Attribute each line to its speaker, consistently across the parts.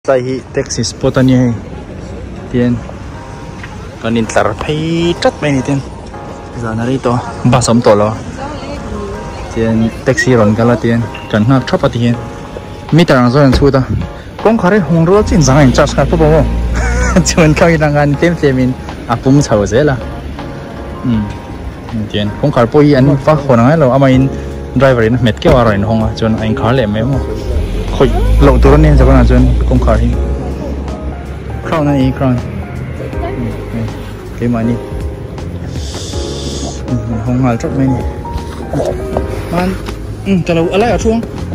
Speaker 1: Tại taxi spot anh nhé tiền còn in tar phay rất mấy này tiền giờ nó đi to ba sớm to lo tiền taxi run cái là tiền chẳng hạn chắp tiền mi ta rằng rồi suy ta con khai hồng rồi chính rằng anh charge cái bao chuyện khai rằng anh thêm mình bung chầu dễ là tiền con khai bôi anh phát hồ năng rồi ama in driver in mệt kéo rồi không à chuyện anh khai lẹ mấy mà khôi lộตัวนี้จะเป็นอะไรคงขายคราวนั้นอีกคราวเกี่ยมานี่ห้องหาจับไม่นี่มันจะเราอะไรอ่ะช่วง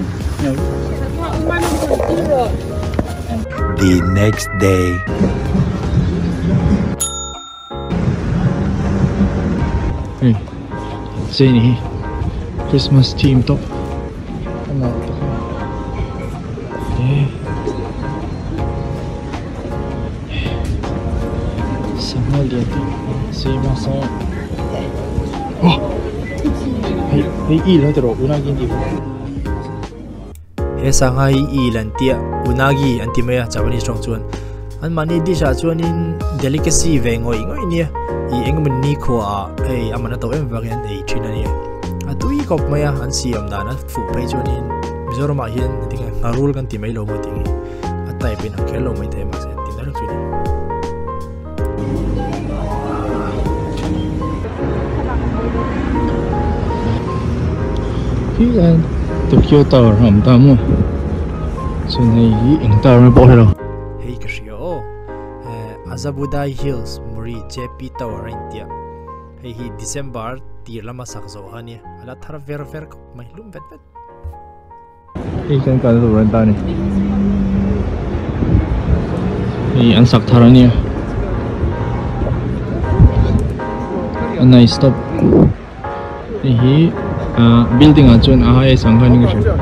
Speaker 2: The next day
Speaker 1: นี่นี่ Christmas team top Sama dia tu, saya masa. Oh, hei ilah terus, unagi ni.
Speaker 3: Hei sangai ilan dia, unagi anti maya Japanese strong cuan. An mani di sa cuan in delicacy vengoi ni. I engman ni ko hei amana tau em bagian China ni. Atu I kop maya an siam dana fu pay cuan in. Mizoram ahian tinggal ngarul kan timai lo mo tingi. Atai pinang kelo mai te mas tindak cuan.
Speaker 1: Khi anh Tokyo Tower hầm ta mua cho này ảnh tàu nó bỏ rồi
Speaker 3: hei cái gì Azabudai Hills muri JP Tower India hei hi December tir lama sak zo hani ala thar ver ko mai lum vet
Speaker 1: hei kan ka zo ran ta ni hei an sak thar ni an nice stop hei building ở trên ai sang hơn cái gì?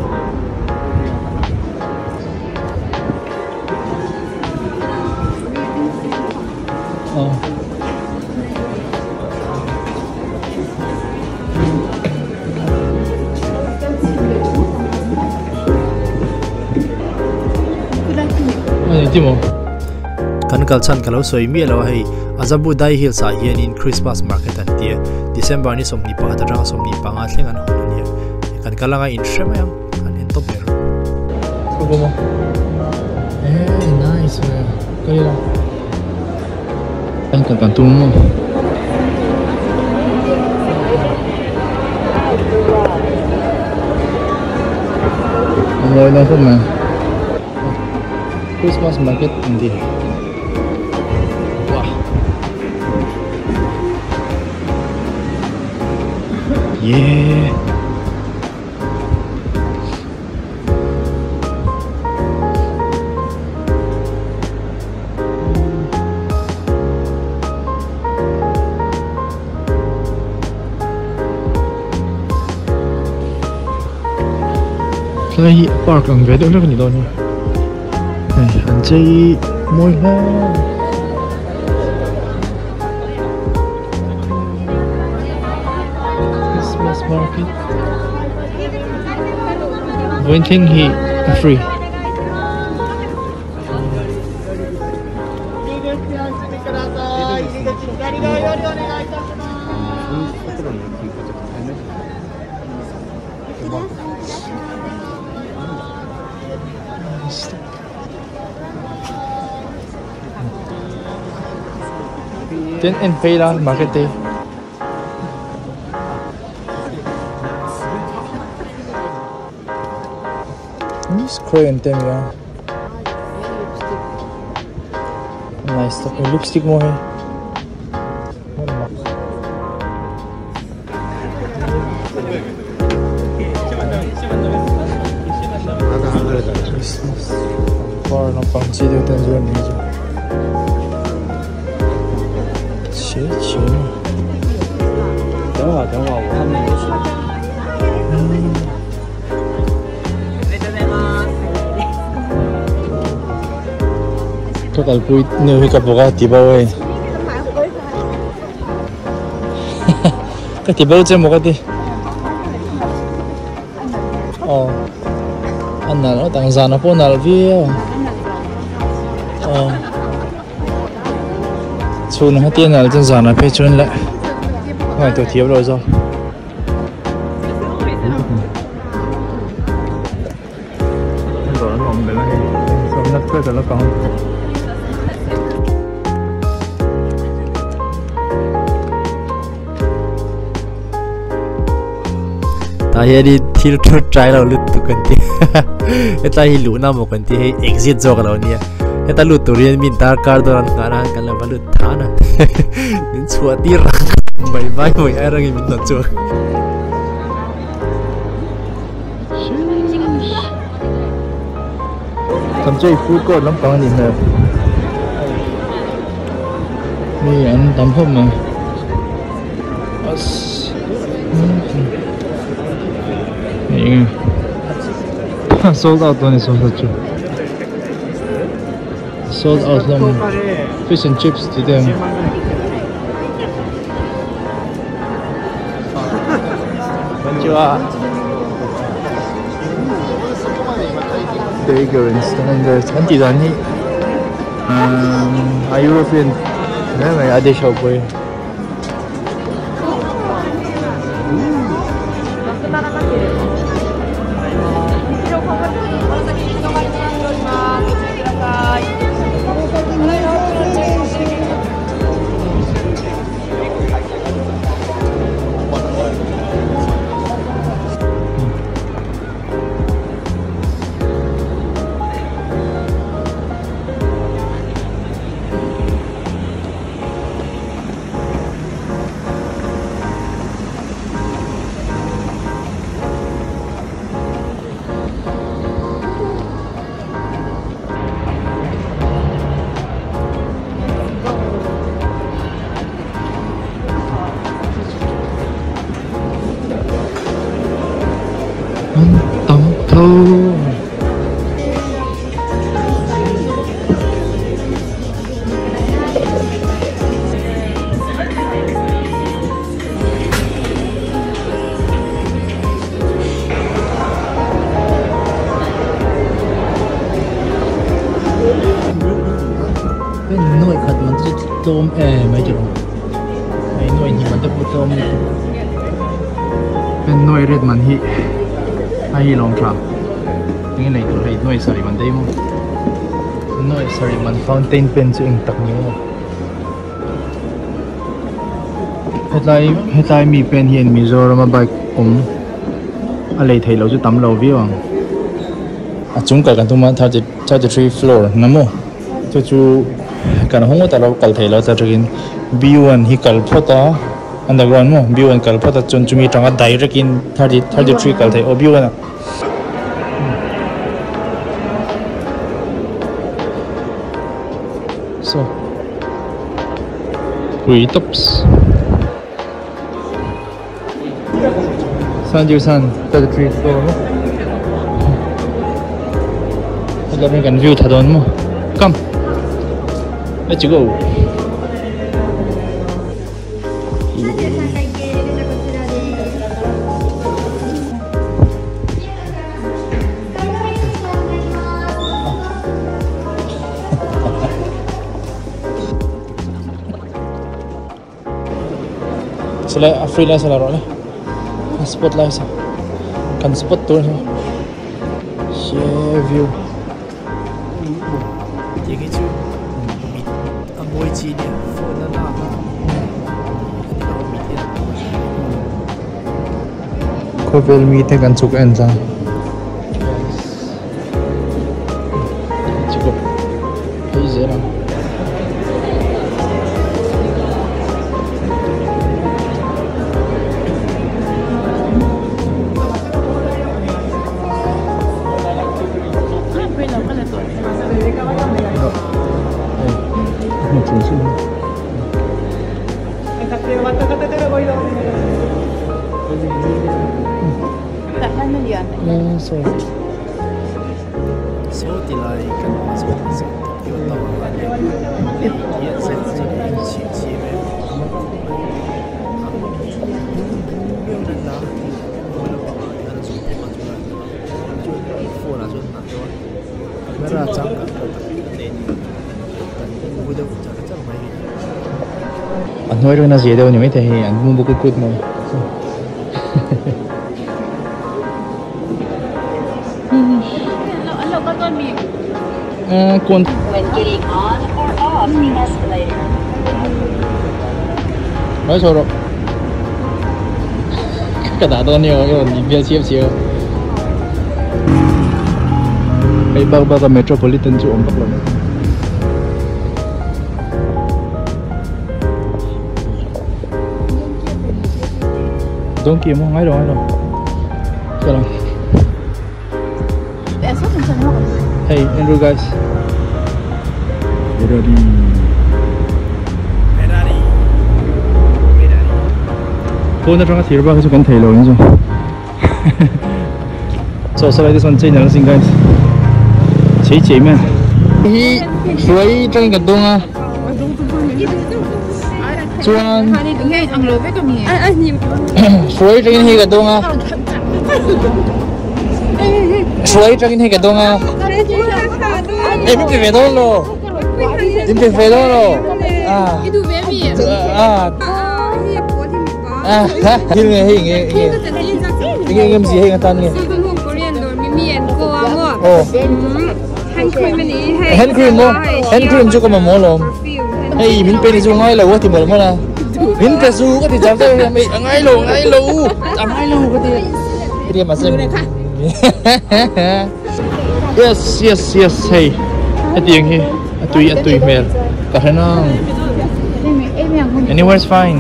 Speaker 3: Kan kalsan kalau soi mi lo hei Azabudai Hills a hian in Christmas market an tia December ni somni pa ta rang somni pa nga thleng an hon ni kan kalanga in shemam kan en top ero
Speaker 1: Como nice man cái là anh cần tung không ngồi nó không mà Christmas market ini wah yeah Cái park ang về đâu nó còn gì đâu nhỉ? Anh chơi môi ha. Christmas market. One thing he free. Then and pay lang market day. This Korean thing ya. Nice stuff. Lipstick mo hai. Christmas. Bar na pang sino tension ni.等我，我还没有去。这个不你会个不个地包诶？个地包怎么个的？哦，anh nào nó tặng giàn nó phố nào là vía Chú nó tiền là chân giản là phải chuẩn lại. Ngoài tôi thiếu rồi rồi. Rồi nó mỏng cái này, xong nó phơi rồi nó còn.
Speaker 3: Ta đi thil tro try lo lut tu kan ti eta hi lu na mo kan ti he exit jog lo nia eta lut tu rian min tar kar doran karan kan la balut thana min chua ti ra mai mai moi ai rang min na chu
Speaker 1: Thậm chí food court lắm còn gì nữa. Đi ăn tắm hôm mà. Ini sold out one is also true. Sold out some fish and chips to them. Konnichiwa. Bagel and standards. Anti dani. A European. Đấy mà ở đây shop quay. Nuôi khát mình chỉ tôm mấy chỗ mấy nuôi thì mình tập tôm bên nuôi rất mình hi hay long trap cái này tụi hay nuôi sari mình đây mà nuôi sari mình fountain pen chứ anh tặng nhiều hiện tại mi pen hiện mi rồi mà bài cũng ở đây thấy lâu chứ tắm lâu viu chúng cả tụi mình 33 floor nằm mô cho chú kan hongo ta lo kal thelo ta trin B1 hi kal phota underground mo B1 kal phota chon chumi tanga direct in 33 kal thai o B1 so we tops San 33 floor mo ada kan view thadon mo come let's go. Sila freelance la role. Spot live sa. Kan spot tour sa. Share view.
Speaker 3: Jadi tu Amoy Chini for the lava.
Speaker 1: Kovel meet kan chuk enza. Cukup. Easy lah. So
Speaker 3: tilai kan masuk yo tahu kan dia sensitif cici yo dan lah boleh bawa dengan suatu pacuran itu phone aja nanti kamera cakap
Speaker 1: nói rồi nó gì đâu nhưng mấy thầy anh mua một cái cút này con nói sao rồi cái đá to nhiều cái nhìn bia xếp xíu cái bao cái metropolitan chỗ ông bắt rồi don't kia mua ngay rồi cái nào hey Andrew guys Ferrari phone nó trong cái thìa bao cái con thầy rồi như vậy so sau này this one change anything guys chế mà hi suy trong cái đông à chuan suy trong cái đông à suy trong cái đông à em biết về đâu rồi em biết về đâu rồi cái này cái em gì hay người ta nghe hand cream chứ có mà mua luôn hey mình bên dùng ngay là quá thì mở mà là mình phải dùng cái thì chạm tay mình ngay luôn chạm ngay luôn cái gì mà xem yes hey cái tiếng hi tùy mệt cả hai nó anywhere's fine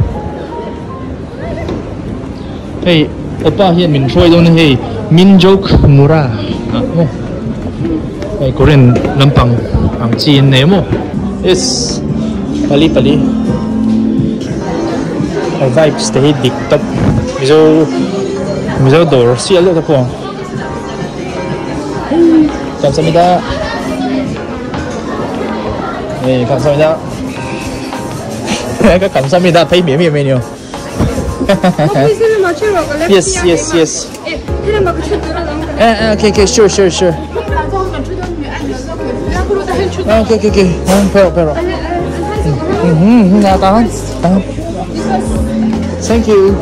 Speaker 1: hey oppa hiện mình soi đâu này min joke mura hey Korean lampang ang chin nemo yes pali I vibes the dik top mizo door siya lo po 감사합니다 네 감사합니다 감사합니다 thấy miệng menu yes okay sure okay pero tahan thank you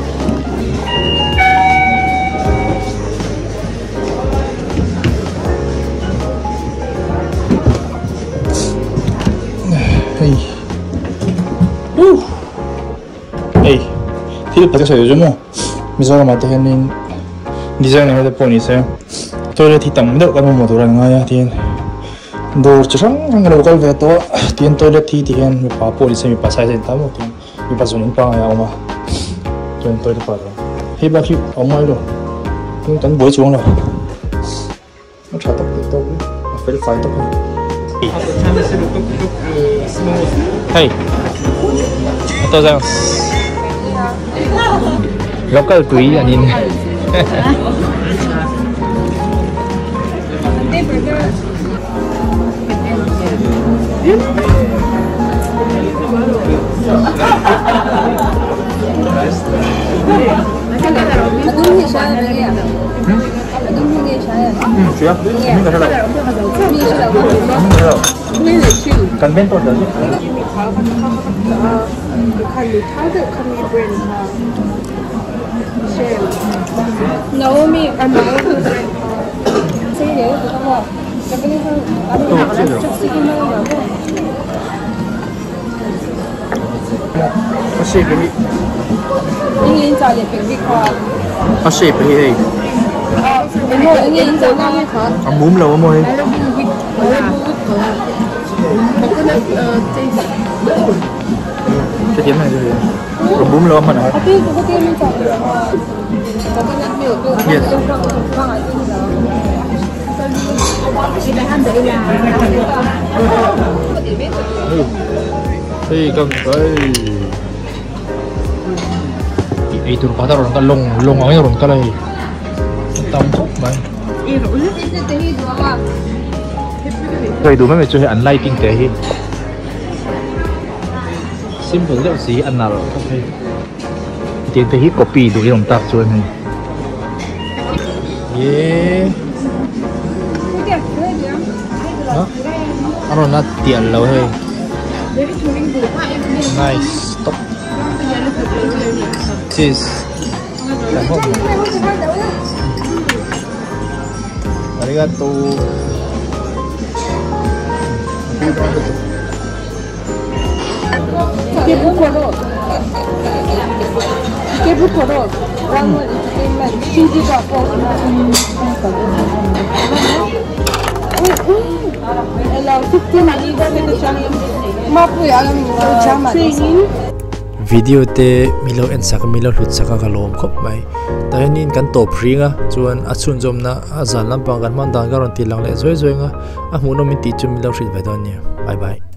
Speaker 1: hey 힐 받으셔 요즘은 미소가 맡아있는 디자인의 헤드폰이 있어요 toilet 딱 문을 까면 뭐 돌아가는 거야 뒤엔 너 저랑 한가로 걸 veto 뒤엔 toilet 뒤엔 뭐 police mi pasay sa tamo 뒤엔 mi pasunin pa kaya oma 뒤엔 toilet pa hey ba ki oma ilo kung tan boy chuang la nó trả tóc to phải phải tóc hey 어떠세요? local quý 아닌 주야? 민가 살아. cần bên tôi đấy.
Speaker 2: Naomi, Say đấy, tôi không học.
Speaker 1: Ăn bún lâu mồi. Cái tiếng này rồi. Còn bún lâu mà nói. Yes. Thì cần cái itu pada orang kan long awalnya orang kan lagi tampuk bang. Rồi đủ mấy chơi ăn lighting thế hi. Simple liệu gì ăn nào ok. Tiền thế hi copy đủ cái động tác chơi này. Yeah. Đó. Ano na tiền lâu hay. Nice. Stop. Cheese. Arigato.
Speaker 3: Video te milo en sak milo hlut saka kalom khop mai tahianin kan top ringa chuan a chhun jom na azan lampang kan man dan garon tilang le zoi zoi nga a hmuno min ti chu milo hrit vedon ni bye bye.